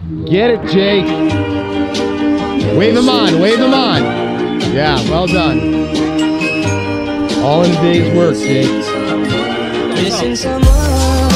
Get it, Jake. Wave him on, wave him on. Yeah, well done. All in a day's work, Jake. Missing someone.